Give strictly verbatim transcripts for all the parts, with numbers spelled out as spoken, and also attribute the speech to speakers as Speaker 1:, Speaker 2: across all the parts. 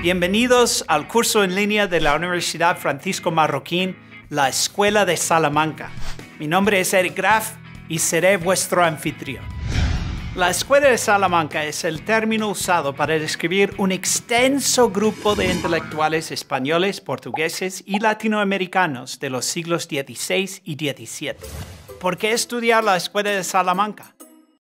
Speaker 1: Bienvenidos al curso en línea de la Universidad Francisco Marroquín, la Escuela de Salamanca. Mi nombre es Eric Graf y seré vuestro anfitrión. La Escuela de Salamanca es el término usado para describir un extenso grupo de intelectuales españoles, portugueses y latinoamericanos de los siglos dieciséis y diecisiete. ¿Por qué estudiar la Escuela de Salamanca?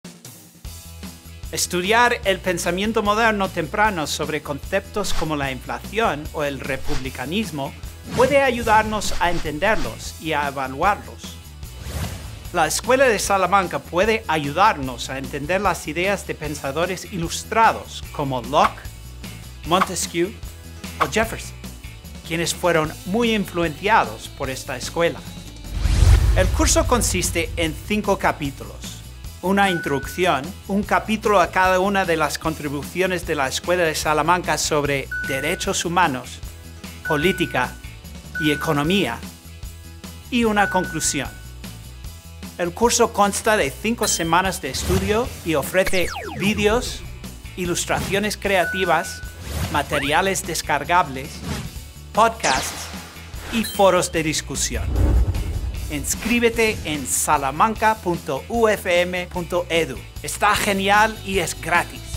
Speaker 1: Estudiar el pensamiento moderno temprano sobre conceptos como la inflación o el republicanismo puede ayudarnos a entenderlos y a evaluarlos. La Escuela de Salamanca puede ayudarnos a entender las ideas de pensadores ilustrados como Locke, Montesquieu o Jefferson, quienes fueron muy influenciados por esta escuela. El curso consiste en cinco capítulos. Una introducción, un capítulo a cada una de las contribuciones de la Escuela de Salamanca sobre derechos humanos, política y economía, y una conclusión. El curso consta de cinco semanas de estudio y ofrece vídeos, ilustraciones creativas, materiales descargables, podcasts y foros de discusión. Inscríbete en salamanca punto u f m punto e d u. Está genial y es gratis.